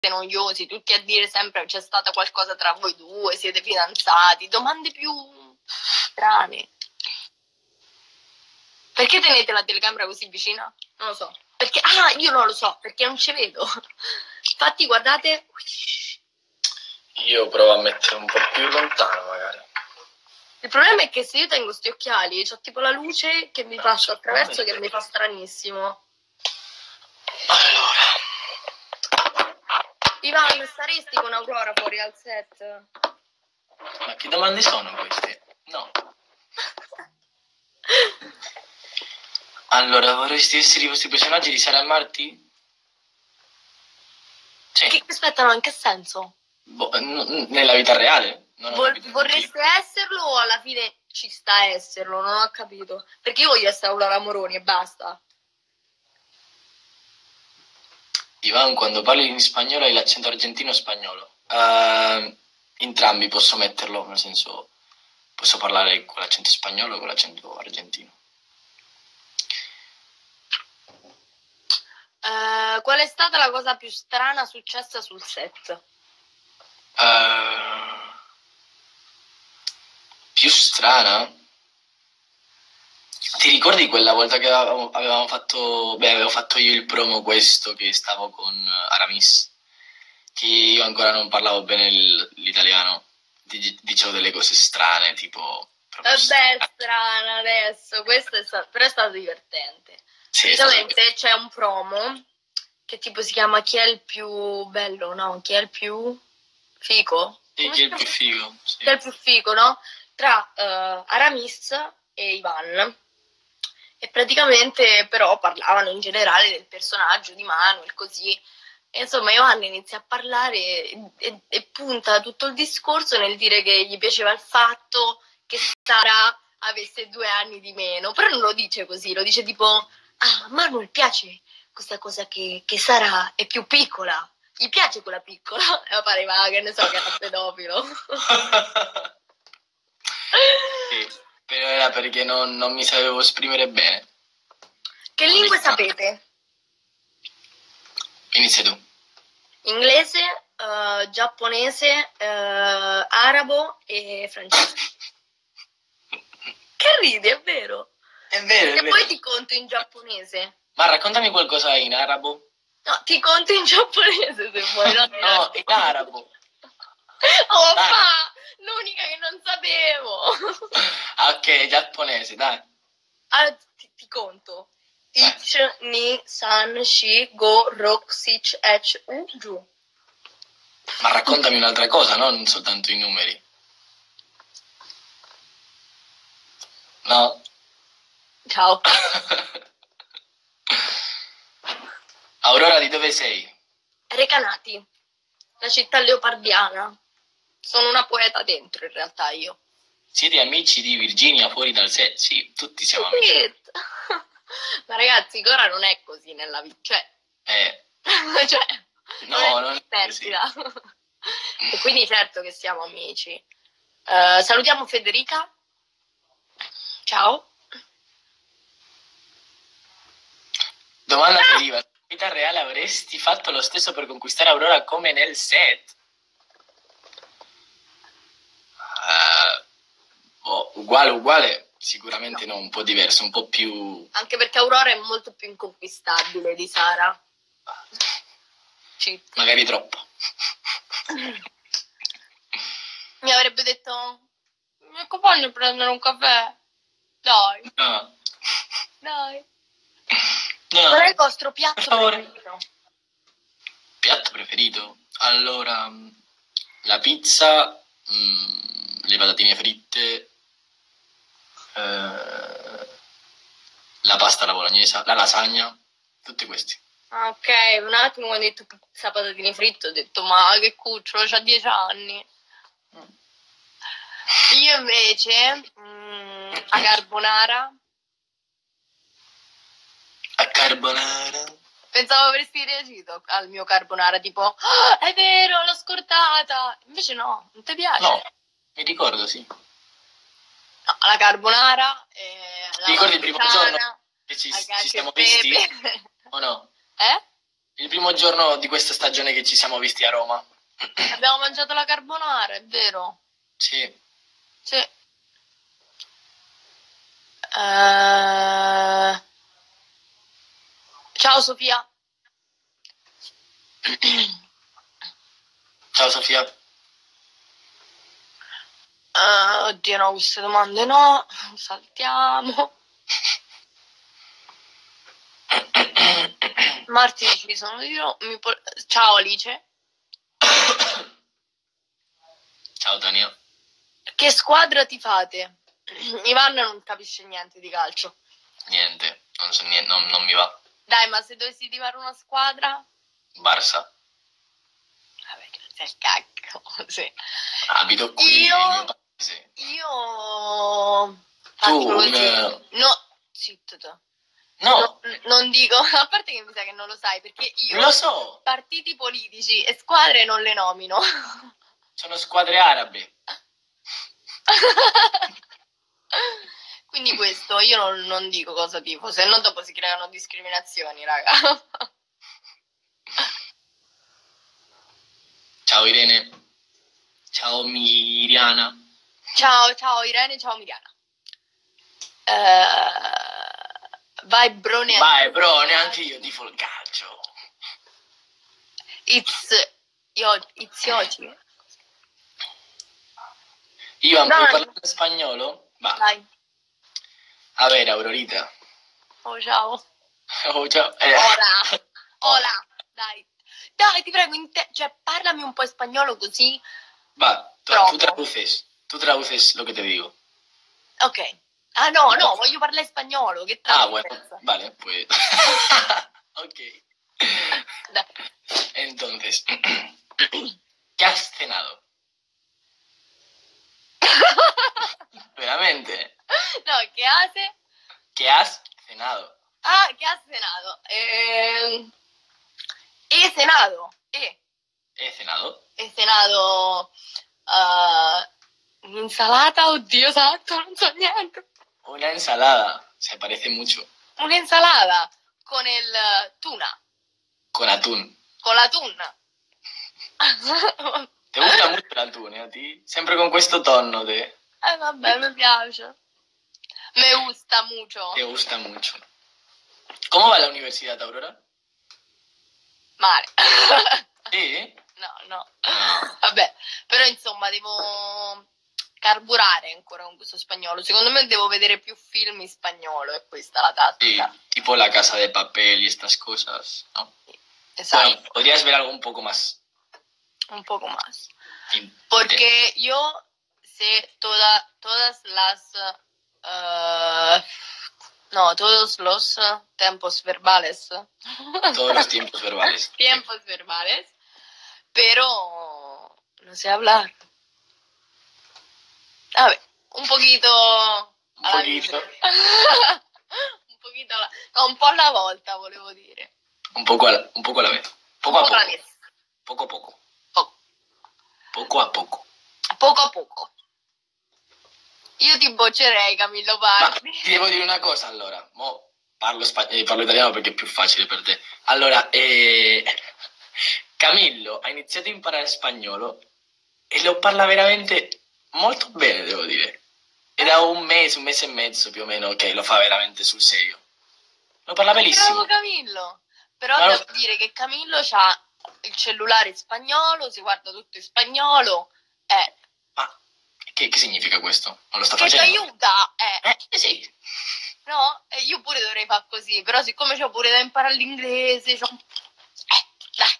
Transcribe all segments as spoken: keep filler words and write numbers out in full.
noiosi, tutti a dire sempre c'è stata qualcosa tra voi due, siete fidanzati, domande più strane. Perché tenete la telecamera così vicina? Non lo so. Perché, ah, io non lo so, perché non ci vedo. Infatti, guardate. Io provo a mettere un po' più lontano, magari. Il problema è che se io tengo questi occhiali, c'ho tipo la luce che mi passa attraverso, che mi fa stranissimo. Allora. Ivan, staresti con Aurora fuori al set? Ma che domande sono queste? No. Allora, vorresti essere i vostri personaggi di Sara e Marti? Sì. Che, aspetta, no, in che senso? Bo- n- nella vita reale? Non ho Vor- capito. vorreste esserlo o alla fine ci sta a esserlo? Non ho capito. Perché io voglio essere Aurora Moroni e basta. Ivan, quando parli in spagnolo hai l'accento argentino o spagnolo? Uh, entrambi posso metterlo, nel senso, posso parlare con l'accento spagnolo o con l'accento argentino. Uh, qual è stata la cosa più strana successa sul set? Uh, più strana? Ti ricordi quella volta che avevamo, avevamo fatto, beh, avevo fatto io il promo questo, che stavo con Aramis, che io ancora non parlavo bene il, l'italiano, dicevo delle cose strane, tipo... Vabbè, strana adesso, questo è stato, però è stato divertente. Sì, praticamente c'è un promo che tipo si chiama Chi è il più bello, no? Chi è il più fico? Sì, chi è il più figo. Sì. Chi è il più figo, no? Tra uh, Aramis e Ivan. E praticamente però parlavano in generale del personaggio di Manuel, così. E insomma Ivan inizia a parlare e, e, e punta tutto il discorso nel dire che gli piaceva il fatto che Sara avesse due anni di meno. Però non lo dice così, lo dice tipo, ah, a Manuel piace questa cosa che, che Sara è più piccola. Gli piace quella piccola? E pareva che ne so che era pedofilo. Sì. Però era perché non, non mi sapevo esprimere bene. Che non lingue mi... sapete? Inizia tu. Inglese, uh, giapponese, uh, arabo e francese. Che ridi, è vero? È vero, è e vero. poi ti conto in giapponese. Ma raccontami qualcosa in arabo. No, ti conto in giapponese se vuoi. No, no, in arabo. Oh, fa! L'unica che non sapevo. Ok, giapponese, dai. Allora, ti, ti conto. Ich, ni, san, shi, go, rok, sich, ech, u, giù. Ma raccontami un'altra cosa, non soltanto i numeri. No? Ciao. Aurora, di dove sei? Recanati, la città leopardiana. Sono una poeta dentro, in realtà, io. Siete amici di Virginia fuori dal set? Sì, tutti siamo amici. Ma ragazzi, ora non è così nella vita, cioè... Eh. cioè, no, non è perdita. Sì. E quindi certo che siamo amici. Uh, salutiamo Federica. Ciao. Domanda ah! per Iva. Nella vita reale avresti fatto lo stesso per conquistare Aurora come nel set? Uh, oh, uguale, uguale. Sicuramente no. no, un po' diverso, un po' più... Anche perché Aurora è molto più inconquistabile di Sara. Cheat. Magari troppo. Mi avrebbe detto, mi accompagno a prendere un caffè? Dai. No. Dai. No. Qual è il vostro piatto preferito? Piatto preferito? Allora, la pizza, mh, le patatine fritte, eh, la pasta alla bolognese, la lasagna, tutti questi. Ah, ok, un attimo quando hai detto pizza patatine fritte ho detto ma che cucciolo, c'ha dieci anni. Mm. Io invece mh, a carbonara. A carbonara? Pensavo avresti reagito al mio carbonara tipo oh, è vero, l'ho scordata. Invece no, non ti piace? No, mi ricordo, sì. No, la carbonara eh, la ti ricordi il primo giorno che ci, ci siamo visti? O no? Eh? Il primo giorno di questa stagione che ci siamo visti a Roma. Abbiamo mangiato la carbonara, è vero? Sì. Sì. Eh, Ciao Sofia. Ciao Sofia. Eh, oddio, no, queste domande no. Saltiamo. Marti ci sono io. Mi po- Ciao Alice. Ciao Tania. Che squadra ti fate? Ivan non capisce niente di calcio. Niente, non so niente, non, non mi va. Dai, ma se dovessi tifare una squadra? Barça. Vabbè, grazie al cacco. Sì. Abito qui Io... nel mio paese. Io... Tu, Faccio così. un... No, zitto tu. No. No, non dico, a parte che mi sa che non lo sai, perché io Lo so. partiti politici e squadre non le nomino. Sono squadre arabe. Quindi questo, io non, non dico cosa tifo, se no dopo si creano discriminazioni, raga. Ciao Irene. Ciao Miriana. Ciao, ciao Irene, ciao Miriana. Uh, vai bro, neanche Vai bro, neanche io tifo il calcio. It's io, it's Yoci. Ivan, Dai. puoi parlare spagnolo? Va. Dai. A ver, Aurorita. Oh, ciao. Oh, ciao. Eh. Ora. Ora. Dai. Dai, ti prego, in te- cioè, parlami un po' in spagnolo così. Va, tu, Provo. tú traduces. Tú traduces lo que te digo. Ok. Ah, no, no, voglio parlare spagnolo. Che Ah, traduci? bueno. Vale, pues. Ok. Dai. Entonces, ¿qué has cenado? Veramente. No, che hace? ¿Qué has cenado? Ah, che has cenato? Eh, he cenado. He. ¿He cenado? He cenato uh, un'insalata, oddio santo, non so niente. Una ensalada. Se parece mucho. Un'insalata con il tuna, Con atún. con la tuna. ¿Te gusta mucho el atún, eh, a ti? Sempre con questo tono de... Eh vabbè, mi piace. Me gusta mucho. Te gusta mucho. ¿Cómo va la universidad, Aurora? Male. Sí. No, no. Vabbè, però insomma devo carburare ancora con questo spagnolo. Secondo me devo vedere più film in spagnolo, è questa la Sí, tattica. tipo La Casa de Papel y estas cosas, ¿no? Esatto, Bueno, podrías ver algo un poco más... un poco más. in- Porque yo sé toda, todas las... uh, no, todos los tiempos verbales. Todos los tiempos verbales. Tiempos verbales. Pero no sé hablar. A ver, un poquito... Un poquito. un poquito alla... no, un po' alla volta volevo dire. Un poco a la, un poco a la vez. Poco un a po' alla poco. vez. Poco a poco. Poco. Poco a poco. Poco a poco. Io ti boccerei, Camillo Ma Pardi. ti devo dire una cosa allora. Mo parlo, spa- eh, parlo italiano perché è più facile per te. Allora, eh, Camillo ha iniziato a imparare spagnolo e lo parla veramente molto bene, devo dire. È da un mese, un mese e mezzo più o meno che lo fa veramente sul serio. Lo parla benissimo. Bravo Camillo. Però Ma lo- devo dire che Camillo ha il cellulare in spagnolo, si guarda tutto in spagnolo. Eh, Ma che, che significa questo? Non lo sta che ti facendo? aiuta. Eh, Eh, sì. no? E io pure dovrei fare così. Però siccome c'ho pure da imparare l'inglese, c'ho... Eh, dai.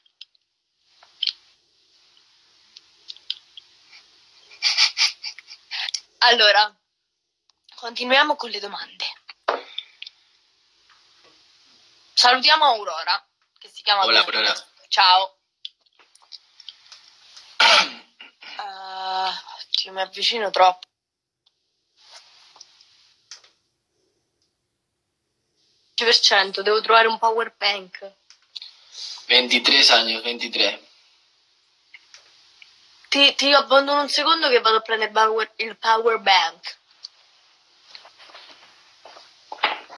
Allora, continuiamo con le domande. Salutiamo Aurora, che si chiama... Hola, così. Aurora. Ciao. Uh, ti mi avvicino troppo. dieci per cento, devo trovare un power bank. ventitré años, ventitré. Ti, ti abbandono un secondo che vado a prendere il power, il power bank.